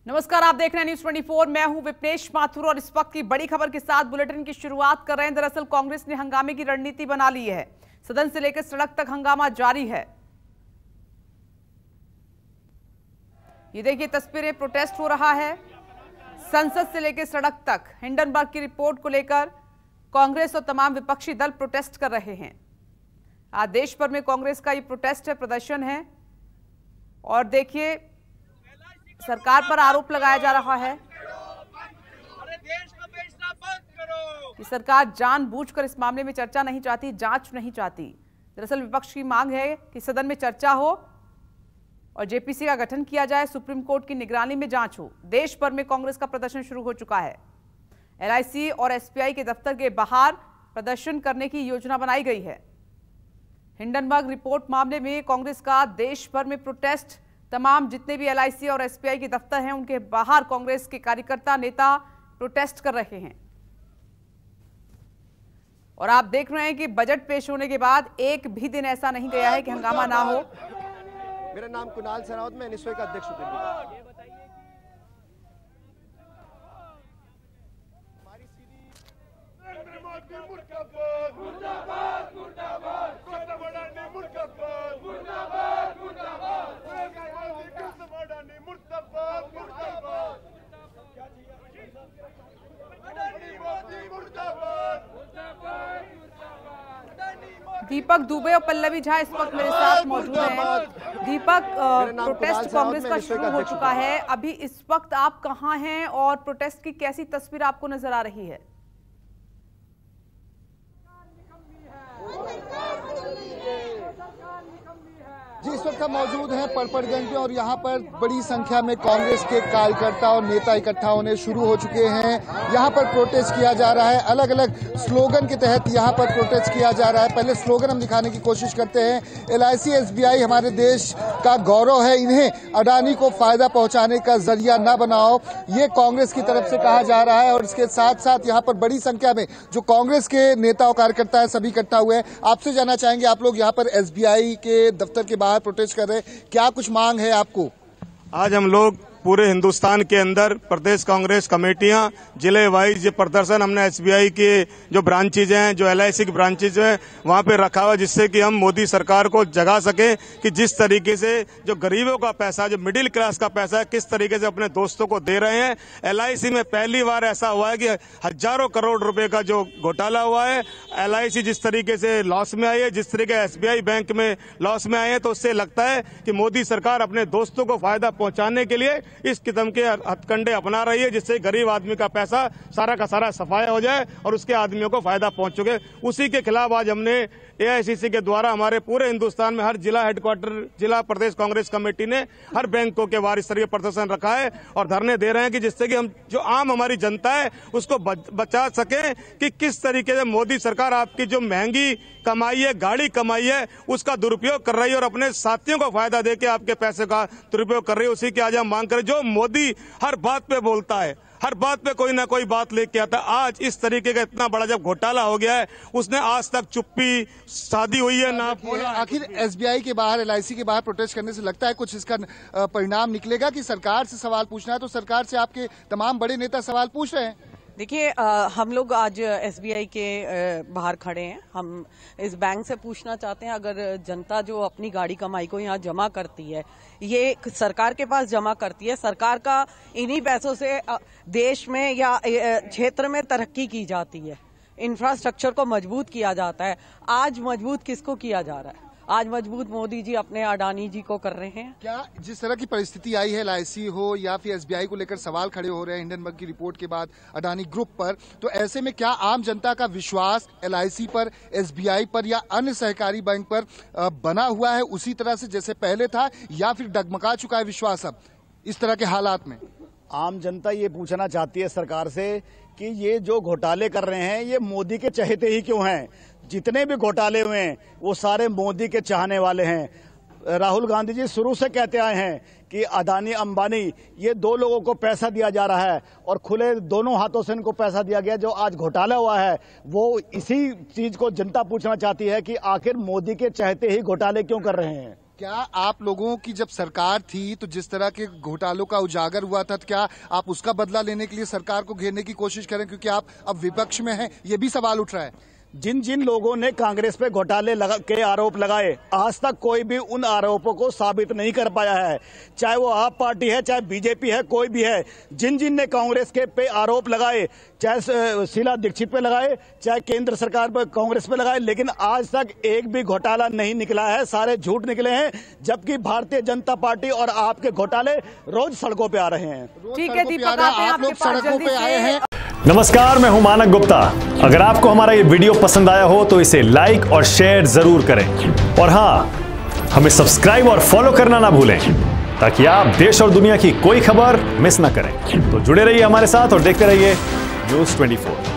नमस्कार, आप देख रहे हैं न्यूज 24। मैं हूं विपनेश माथुर और इस वक्त की बड़ी खबर के साथ बुलेटिन की शुरुआत कर रहे हैं। दरअसल कांग्रेस ने हंगामे की रणनीति बना ली है। सदन से लेकर सड़क तक हंगामा जारी है। ये देखिए तस्वीरें, प्रोटेस्ट हो रहा है संसद से लेकर सड़क तक। हिंडनबर्ग की रिपोर्ट को लेकर कांग्रेस और तमाम विपक्षी दल प्रोटेस्ट कर रहे हैं। आज देश भर में कांग्रेस का ये प्रोटेस्ट है, प्रदर्शन है। और देखिए सरकार पर आरोप लगाया जा रहा है कि सरकार जानबूझकर इस मामले में चर्चा नहीं चाहती, जांच नहीं चाहती। दरअसल विपक्ष की मांग है कि सदन में चर्चा हो और जेपीसी का गठन किया जाए, सुप्रीम कोर्ट की निगरानी में जांच हो। देश भर में कांग्रेस का प्रदर्शन शुरू हो चुका है। एलआईसी और एसबीआई के दफ्तर के बाहर प्रदर्शन करने की योजना बनाई गई है। हिंडनबर्ग रिपोर्ट मामले में कांग्रेस का देश भर में प्रोटेस्ट। तमाम जितने भी एलआईसी और एसबीआई के दफ्तर हैं उनके बाहर कांग्रेस के कार्यकर्ता नेता प्रोटेस्ट कर रहे हैं। और आप देख रहे हैं कि बजट पेश होने के बाद एक भी दिन ऐसा नहीं गया है कि हंगामा ना हो। मेरा नाम कुणाल सरावत, मैं एनएसओ का अध्यक्ष हूं। दीपक दुबे और पल्लवी झा इस वक्त मेरे साथ मौजूद हैं। दीपक, प्रोटेस्ट कांग्रेस का शुरू हो चुका है। अभी इस वक्त आप कहां हैं और प्रोटेस्ट की कैसी तस्वीर आपको नजर आ रही है? जी, इस वक्त हम मौजूद हैं पड़पड़गंज में और यहाँ पर बड़ी संख्या में कांग्रेस के कार्यकर्ता और नेता इकट्ठा होने शुरू हो चुके हैं। यहाँ पर प्रोटेस्ट किया जा रहा है, अलग अलग स्लोगन के तहत यहाँ पर प्रोटेस्ट किया जा रहा है। पहले स्लोगन हम दिखाने की कोशिश करते हैं। एलआईसी एसबीआई हमारे देश का गौरव है, इन्हें अडानी को फायदा पहुंचाने का जरिया न बनाओ, ये कांग्रेस की तरफ से कहा जा रहा है। और इसके साथ साथ यहाँ पर बड़ी संख्या में जो कांग्रेस के नेता और कार्यकर्ता है सभी इकट्ठा हुए हैं। आपसे जानना चाहेंगे, आप लोग यहाँ पर एसबीआई के दफ्तर के बाहर प्रोटेस्ट कर रहे हैं, क्या कुछ मांग है आपको? आज हम लोग पूरे हिंदुस्तान के अंदर प्रदेश कांग्रेस कमेटियां जिले वाइज ये प्रदर्शन हमने एसबीआई के जो ब्रांचेज हैं, जो एलआईसी की ब्रांचेज हैं, वहां पे रखा हुआ, जिससे कि हम मोदी सरकार को जगा सके कि जिस तरीके से जो गरीबों का पैसा, जो मिडिल क्लास का पैसा है, किस तरीके से अपने दोस्तों को दे रहे हैं। एलआईसी में पहली बार ऐसा हुआ है कि हजारों करोड़ रुपए का जो घोटाला हुआ है। एलआईसी जिस तरीके से लॉस में आई है, जिस तरीके एसबीआई बैंक में लॉस में आए हैं, तो उससे लगता है कि मोदी सरकार अपने दोस्तों को फायदा पहुंचाने के लिए इस किस्म के हथकंडे अपना रही है, जिससे गरीब आदमी का पैसा सारा का सारा सफाया हो जाए और उसके आदमियों को फायदा पहुंच चुके। उसी के खिलाफ आज हमने एआईसीसी के द्वारा हमारे पूरे हिंदुस्तान में हर जिला हेडक्वार्टर, जिला प्रदेश कांग्रेस कमेटी ने हर बैंकों के बाहर इस तरह प्रदर्शन रखा है और धरने दे रहे हैं कि जिससे कि हम जो आम हमारी जनता है उसको बचा सके कि किस तरीके से मोदी सरकार आपकी जो महंगी कमाई है, गाड़ी कमाई है, उसका दुरुपयोग कर रही है और अपने साथियों को फायदा देके आपके पैसे का दुरुपयोग कर रही है। उसी की आज हम मांग करें। जो मोदी हर बात पे बोलता है, हर बात पे कोई ना कोई बात लेके आता है, आज इस तरीके का इतना बड़ा जब घोटाला हो गया है, उसने आज तक चुप्पी साधी हुई है ना बोला। आखिर एसबीआई के बाहर, एलआईसी के बाहर प्रोटेस्ट करने से लगता है कुछ इसका परिणाम निकलेगा कि सरकार से सवाल पूछना है तो सरकार से आपके तमाम बड़े नेता सवाल पूछ रहे हैं? देखिए, हम लोग आज एसबीआई के बाहर खड़े हैं। हम इस बैंक से पूछना चाहते हैं, अगर जनता जो अपनी गाड़ी कमाई को यहाँ जमा करती है, ये सरकार के पास जमा करती है, सरकार का इन्हीं पैसों से देश में या क्षेत्र में तरक्की की जाती है, इंफ्रास्ट्रक्चर को मजबूत किया जाता है। आज मजबूत किसको किया जा रहा है? आज मजबूत मोदी जी अपने अडानी जी को कर रहे हैं। क्या जिस तरह की परिस्थिति आई है, एलआईसी हो या फिर एसबीआई को लेकर सवाल खड़े हो रहे हैं हिंडनबर्ग की रिपोर्ट के बाद अडानी ग्रुप पर, तो ऐसे में क्या आम जनता का विश्वास एलआईसी पर, एसबीआई पर या अन्य सहकारी बैंक पर बना हुआ है उसी तरह से जैसे पहले था, या फिर डगमगा चुका है विश्वास अब इस तरह के हालात में? आम जनता ये पूछना चाहती है सरकार से कि ये जो घोटाले कर रहे हैं ये मोदी के चहेते ही क्यों हैं? जितने भी घोटाले हुए हैं वो सारे मोदी के चाहने वाले हैं। राहुल गांधी जी शुरू से कहते आए हैं कि अडानी अंबानी ये दो लोगों को पैसा दिया जा रहा है और खुले दोनों हाथों से इनको पैसा दिया गया। जो आज घोटाला हुआ है वो इसी चीज को जनता पूछना चाहती है कि आखिर मोदी के चाहते ही घोटाले क्यों कर रहे हैं। क्या आप लोगों की जब सरकार थी तो जिस तरह के घोटालों का उजागर हुआ था, तो क्या आप उसका बदला लेने के लिए सरकार को घेरने की कोशिश करें, क्योंकि आप अब विपक्ष में हैं? ये भी सवाल उठ रहा है। जिन जिन लोगों ने कांग्रेस पे घोटाले के आरोप लगाए, आज तक कोई भी उन आरोपों को साबित नहीं कर पाया है। चाहे वो आप पार्टी है, चाहे बीजेपी है, कोई भी है, जिन जिन ने कांग्रेस के पे आरोप लगाए, चाहे शीला दीक्षित पे लगाए, चाहे केंद्र सरकार पे कांग्रेस पे लगाए, लेकिन आज तक एक भी घोटाला नहीं निकला है। सारे झूठ निकले हैं, जबकि भारतीय जनता पार्टी और आपके घोटाले रोज सड़कों पे आ रहे हैं। ठीक है दीपक, आप लोग सड़कों पे आए हैं। नमस्कार, मैं हूं मानक गुप्ता। अगर आपको हमारा ये वीडियो पसंद आया हो तो इसे लाइक और शेयर जरूर करें, और हां, हमें सब्सक्राइब और फॉलो करना ना भूलें, ताकि आप देश और दुनिया की कोई खबर मिस ना करें। तो जुड़े रहिए हमारे साथ और देखते रहिए News 24।